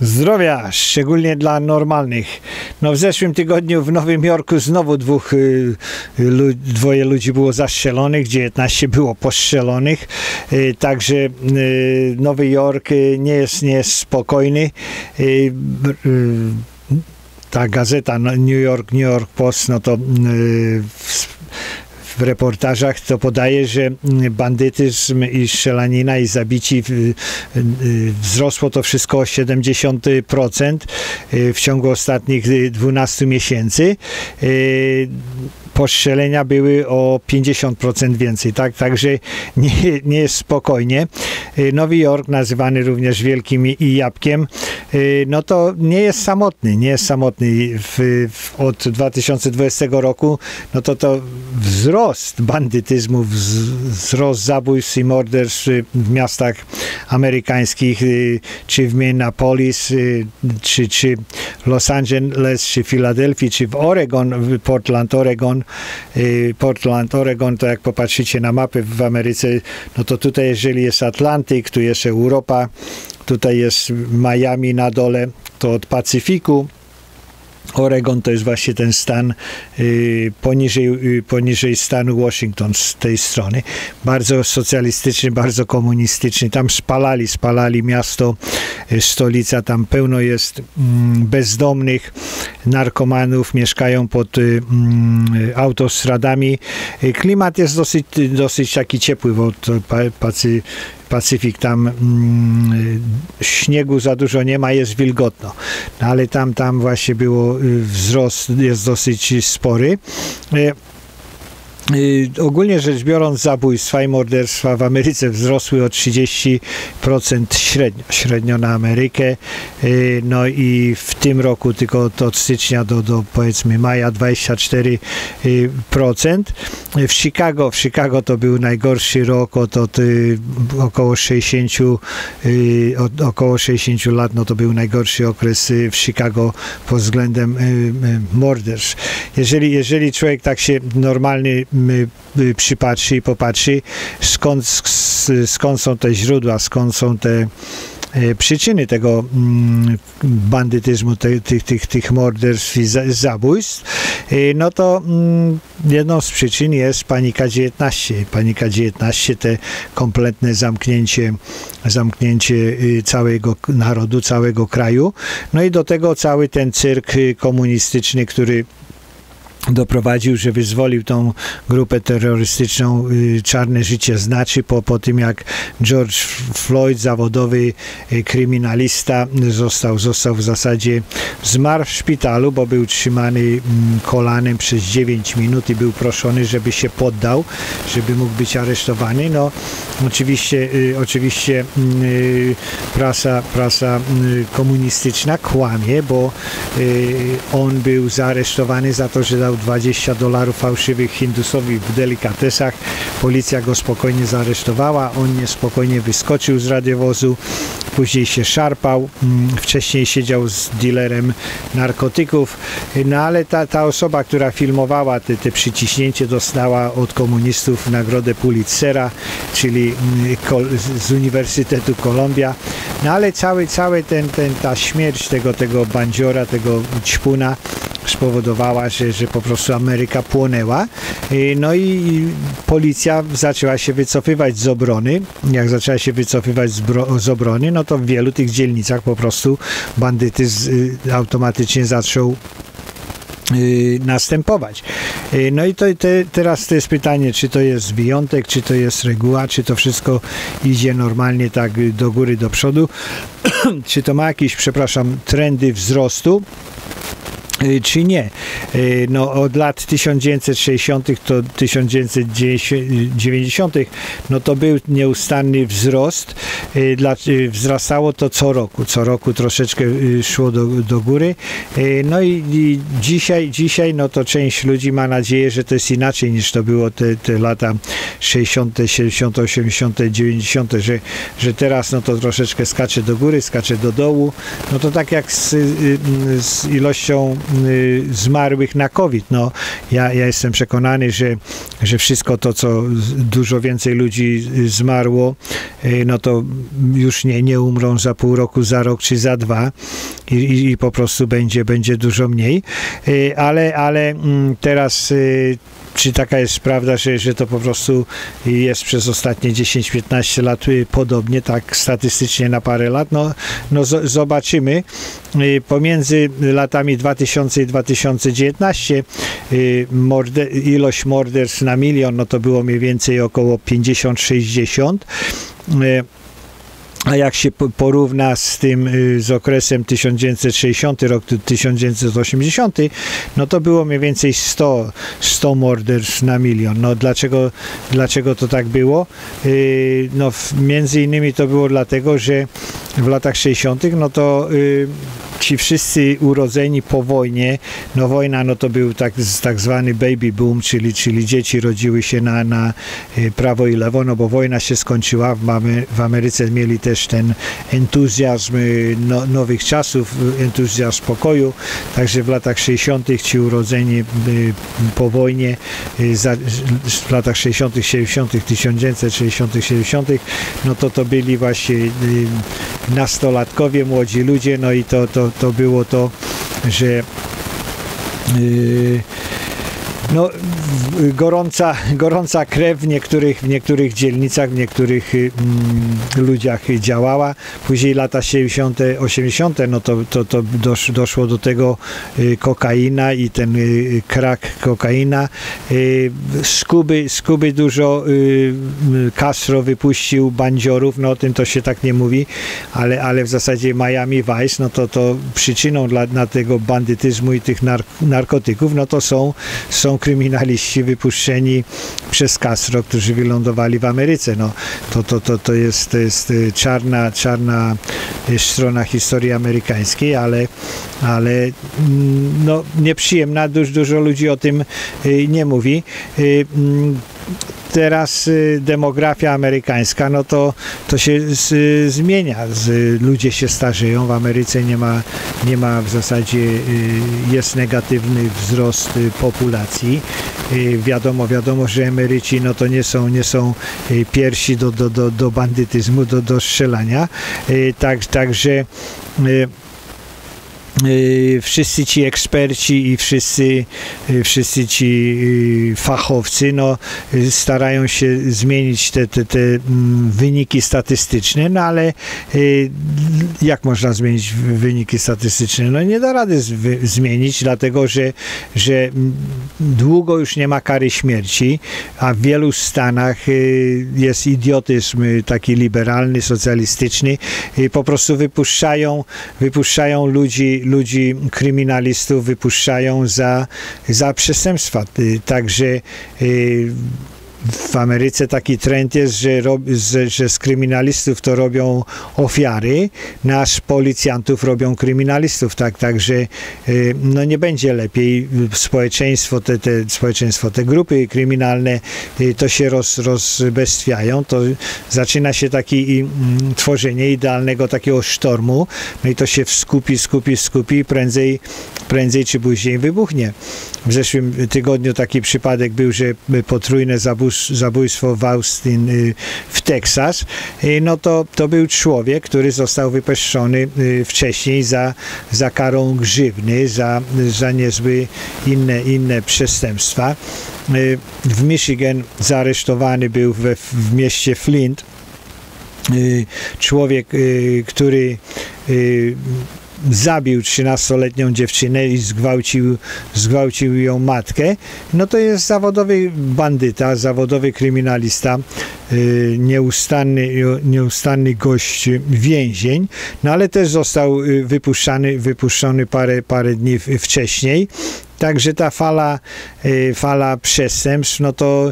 Zdrowia, szczególnie dla normalnych. No w zeszłym tygodniu w Nowym Jorku znowu dwoje ludzi było zastrzelonych, 19 było postrzelonych. Także Nowy Jork nie jest spokojny. Ta gazeta New York Post, no to w reportażach to podaje, że bandytyzm i strzelanina i zabici wzrosło to wszystko o 70% w ciągu ostatnich 12 miesięcy. Postrzelenia były o 50% więcej, tak? Także nie jest spokojnie. Nowy Jork, nazywany również Wielkim Jabłkiem, no to nie jest samotny. Od 2020 roku, no to wzrost bandytyzmu, wzrost zabójstw i morderstw w miastach amerykańskich, czy w Minneapolis, czy Los Angeles, czy Filadelfii, czy w Oregon, Portland, Oregon, to jak popatrzycie na mapę w Ameryce, no to tutaj jeżeli jest Atlantyk, tu jest Europa, tutaj jest Miami na dole, to od Pacyfiku. Oregon to jest właśnie ten stan poniżej stanu Washington z tej strony. Bardzo socjalistyczny, bardzo komunistyczny. Tam spalali miasto, stolica. Tam pełno jest bezdomnych, narkomanów, mieszkają pod autostradami. Klimat jest dosyć taki ciepły, bo Pacyfik, tam śniegu za dużo nie ma, jest wilgotno. No, ale tam właśnie było wzrost, jest dosyć spory. Ogólnie rzecz biorąc, zabójstwa i morderstwa w Ameryce wzrosły o 30% średnio na Amerykę. No i w tym roku tylko od stycznia do powiedzmy maja 24%. W Chicago to był najgorszy rok od około 60 lat, no to był najgorszy okres w Chicago pod względem morderstw. Jeżeli człowiek tak się normalnie przypatrzy i popatrzy, skąd są te źródła, skąd są te przyczyny tego bandytyzmu, tych morderstw i zabójstw, no to jedną z przyczyn jest panika 19. Panika 19, te kompletne zamknięcie całego narodu, całego kraju. No i do tego cały ten cyrk komunistyczny, który doprowadził, że wyzwolił tą grupę terrorystyczną Czarne Życie Znaczy po tym, jak George Floyd, zawodowy kryminalista, został w zasadzie, zmarł w szpitalu, bo był trzymany kolanem przez 9 minut i był proszony, żeby się poddał, żeby mógł być aresztowany. No oczywiście prasa komunistyczna kłamie, bo on był zaaresztowany za to, że dał $20 fałszywych Hindusowi w delikatesach. Policja go spokojnie zaaresztowała, on niespokojnie wyskoczył z radiowozu, później się szarpał, wcześniej siedział z dealerem narkotyków, no ale ta osoba, która filmowała te przyciśnięcie, dostała od komunistów nagrodę Pulitzera, czyli z Uniwersytetu Columbia, no ale ta śmierć tego bandziora, tego ćpuna spowodowała, że po prostu Ameryka płonęła. No i policja zaczęła się wycofywać z obrony. Jak zaczęła się wycofywać z obrony, no to w wielu tych dzielnicach po prostu bandytyzm automatycznie zaczął następować. No i teraz to jest pytanie, czy to jest wyjątek, czy to jest reguła, czy to wszystko idzie normalnie tak do góry, do przodu, czy to ma jakieś, trendy wzrostu, czy nie. No, od lat 1960 do 1990 no to był nieustanny wzrost. Wzrastało to co roku troszeczkę szło do góry. No i dzisiaj no to część ludzi ma nadzieję, że to jest inaczej niż to było te lata 60., 70., 80., 90., że teraz no to troszeczkę skacze do góry, skacze do dołu. No to tak jak z ilością zmarłych na COVID. No, ja jestem przekonany, że wszystko to, co dużo więcej ludzi zmarło, no to już nie umrą za pół roku, za rok czy za 2 i po prostu będzie dużo mniej. Ale teraz czy taka jest prawda, że to po prostu jest przez ostatnie 10-15 lat podobnie, tak statystycznie na parę lat? No zobaczymy. Pomiędzy latami 2000 i 2019 ilość morderstw na milion, no to było mniej więcej około 50-60. A jak się porówna z tym, z okresem 1960 rok, 1980, no to było mniej więcej 100 morderstw na milion. No dlaczego to tak było? No między innymi to było dlatego, że w latach 60. no to ci wszyscy urodzeni po wojnie, no wojna, no to był tak zwany baby boom, czyli dzieci rodziły się na prawo i lewo, no bo wojna się skończyła, w Ameryce mieli też ten entuzjazm nowych czasów, entuzjazm pokoju, także w latach 60. ci urodzeni po wojnie, w latach 60., 70., 1960., 70., no to byli właśnie nastolatkowie, młodzi ludzie, no i to było to, że no, gorąca krew w niektórych dzielnicach, w niektórych ludziach działała. Później lata 70., 80., no to doszło do tego kokaina i ten crack kokaina. Skuby dużo, Castro wypuścił bandziorów, no o tym to się tak nie mówi, ale w zasadzie Miami Vice, no to przyczyną dla tego bandytyzmu i tych narkotyków, no to są kryminaliści wypuszczeni przez Castro, którzy wylądowali w Ameryce. No, to jest czarna strona historii amerykańskiej, ale no, nieprzyjemna. Dużo ludzi o tym nie mówi. Teraz demografia amerykańska, no to się zmienia. Ludzie się starzeją. W Ameryce nie ma w zasadzie, jest negatywny wzrost populacji. Wiadomo, że emeryci no to nie są pierwsi do bandytyzmu, do strzelania. Także wszyscy ci eksperci i wszyscy ci fachowcy no, starają się zmienić te wyniki statystyczne, no ale jak można zmienić wyniki statystyczne? No nie da rady zmienić, dlatego że długo już nie ma kary śmierci, a w wielu stanach jest idiotyzm taki liberalny, socjalistyczny, po prostu wypuszczają ludzi, kryminalistów wypuszczają za przestępstwa. Także w Ameryce taki trend jest, że z kryminalistów to robią ofiary, z policjantów robią kryminalistów, także no nie będzie lepiej. Społeczeństwo, te grupy kryminalne to się rozbestwiają, to zaczyna się takie tworzenie idealnego takiego sztormu, no i to się skupi i prędzej czy później wybuchnie. W zeszłym tygodniu taki przypadek był, że potrójne zabójstwo w Austin w Teksas, no to był człowiek, który został wypuszczony wcześniej za karą grzywny, za niezłe inne przestępstwa. W Michigan zaaresztowany był w mieście Flint człowiek, który zabił 13-letnią dziewczynę i zgwałcił ją matkę, no to jest zawodowy bandyta, zawodowy kryminalista, nieustanny gość więzień, no ale też został wypuszczony parę dni wcześniej. Także ta fala przestępstw, no to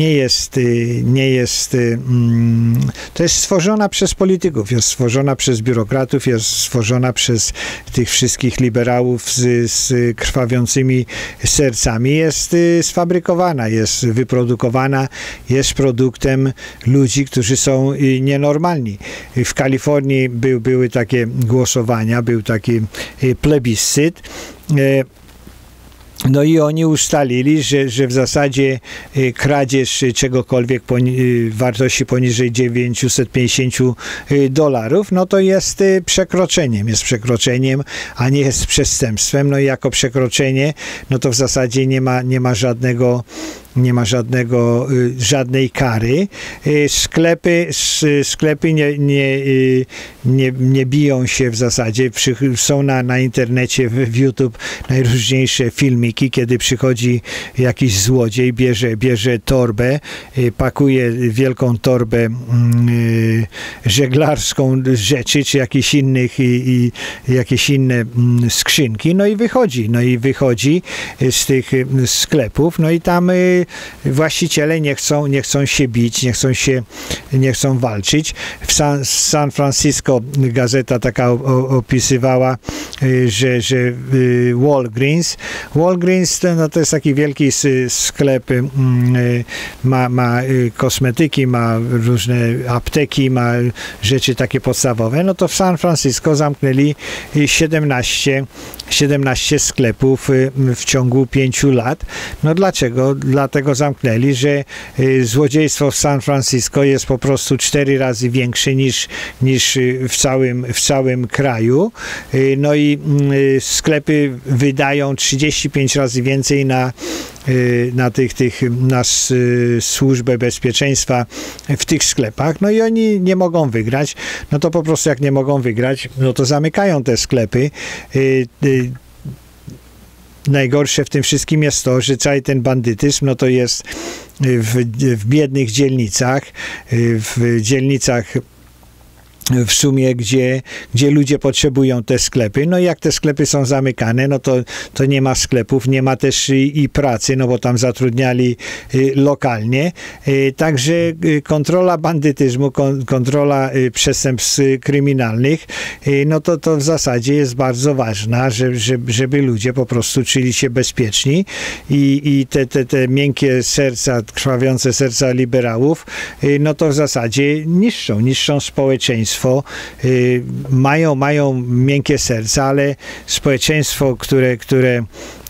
to jest stworzona przez polityków, jest stworzona przez biurokratów, jest stworzona przez tych wszystkich liberałów z krwawiącymi sercami, jest sfabrykowana, jest wyprodukowana, jest produktem ludzi, którzy są nienormalni. W Kalifornii były takie głosowania, był taki plebiscyt, No i oni ustalili, że w zasadzie kradzież czegokolwiek wartości poniżej $950, no to jest przekroczeniem, a nie jest przestępstwem. No i jako przekroczenie, no to w zasadzie nie ma żadnej kary. Sklepy nie biją się w zasadzie. Są na internecie, w YouTube najróżniejsze filmiki, kiedy przychodzi jakiś złodziej, bierze torbę, pakuje wielką torbę żeglarską rzeczy, czy jakieś inne skrzynki, no i wychodzi z tych sklepów, no i tam właściciele nie chcą się bić, nie chcą walczyć. W San Francisco gazeta taka opisywała, że Walgreens to jest taki wielki sklep, ma kosmetyki, ma różne apteki, ma rzeczy takie podstawowe. No to w San Francisco zamknęli 17 sklepów w ciągu 5 lat. No dlaczego? Dlatego zamknęli, że złodziejstwo w San Francisco jest po prostu 4 razy większe niż w całym kraju. No i sklepy wydają 35 razy więcej na służbę bezpieczeństwa w tych sklepach, no i oni nie mogą wygrać, no to po prostu jak nie mogą wygrać, no to zamykają te sklepy. Najgorsze w tym wszystkim jest to, że cały ten bandytyzm, no to jest w biednych dzielnicach, w dzielnicach w sumie, gdzie ludzie potrzebują te sklepy. No i jak te sklepy są zamykane, no to nie ma sklepów, nie ma też i pracy, no bo tam zatrudniali lokalnie. Także kontrola bandytyzmu, kontrola przestępstw kryminalnych, no to w zasadzie jest bardzo ważna, żeby ludzie po prostu czuli się bezpieczni i te miękkie serca, krwawiące serca liberałów, no to w zasadzie niszczą społeczeństwo. Mają miękkie serca, ale społeczeństwo, które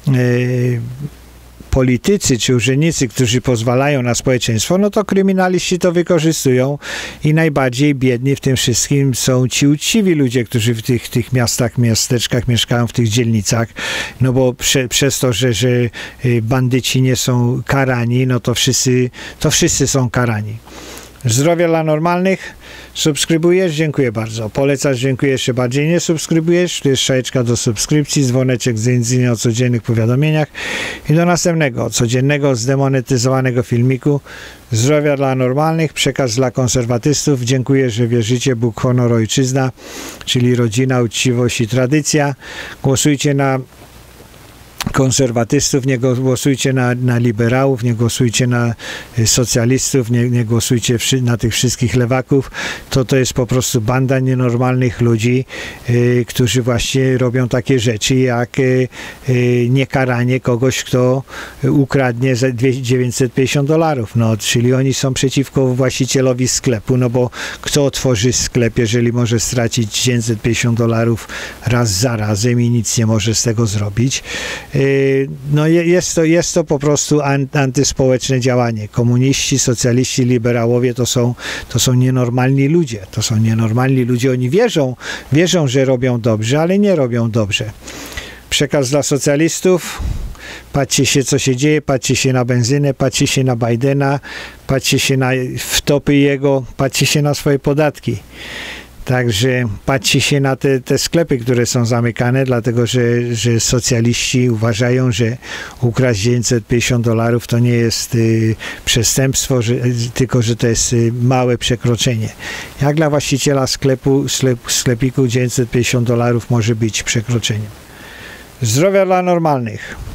politycy czy urzędnicy, którzy pozwalają na społeczeństwo, no to kryminaliści to wykorzystują i najbardziej biedni w tym wszystkim są ci uczciwi ludzie, którzy w tych miastach, miasteczkach mieszkają, w tych dzielnicach, no bo przez to, że bandyci nie są karani, no to wszyscy są karani. Zdrowia dla normalnych. Subskrybujesz? Dziękuję bardzo. Polecasz? Dziękuję jeszcze bardziej. Nie subskrybujesz? Tu jest szajeczka do subskrypcji, dzwoneczek z językiem o codziennych powiadomieniach i do następnego, codziennego, zdemonetyzowanego filmiku. Zdrowia dla normalnych, przekaz dla konserwatystów. Dziękuję, że wierzycie Bóg, honor, ojczyzna, czyli rodzina, uczciwość i tradycja. Głosujcie na konserwatystów, nie głosujcie na liberałów, nie głosujcie na socjalistów, nie głosujcie na tych wszystkich lewaków. To jest po prostu banda nienormalnych ludzi, którzy właśnie robią takie rzeczy, jak niekaranie kogoś, kto ukradnie za $950. No, czyli oni są przeciwko właścicielowi sklepu, no bo kto otworzy sklep, jeżeli może stracić $950 raz za razem i nic nie może z tego zrobić. No jest to po prostu antyspołeczne działanie. Komuniści, socjaliści, liberałowie to są nienormalni ludzie. To są nienormalni ludzie. Oni wierzą, że robią dobrze, ale nie robią dobrze. Przekaz dla socjalistów. Patrzcie się, co się dzieje, patrzcie się na benzynę, patrzcie się na Bidena, patrzcie się na wtopy jego, patrzcie się na swoje podatki. Także patrzcie się na te sklepy, które są zamykane, dlatego że socjaliści uważają, że ukraść $950 to nie jest przestępstwo, tylko że to jest małe przekroczenie. Jak dla właściciela sklepiku $950 może być przekroczeniem? Zdrowia dla normalnych.